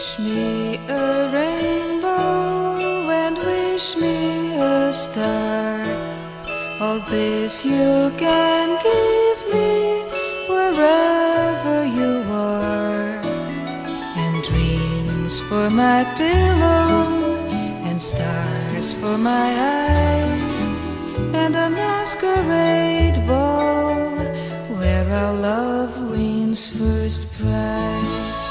Wish me a rainbow and wish me a star. All this you can give me wherever you are. And dreams for my pillow, and stars for my eyes, and a masquerade ball where our love wins first prize.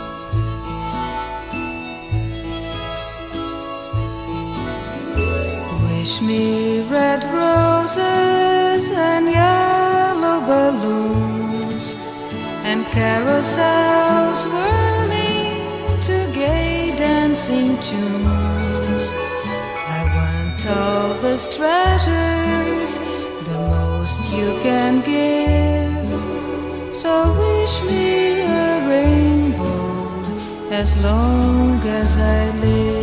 Wish me red roses and yellow balloons, and carousels whirling to gay dancing tunes. I want all those treasures, the most you can give. So wish me a rainbow as long as I live.